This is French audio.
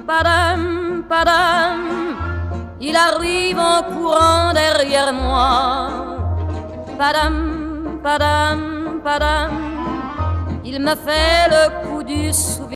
padam, padam, il arrive en courant derrière moi. Padam, padam, padam, il me fait le coup du souvenir.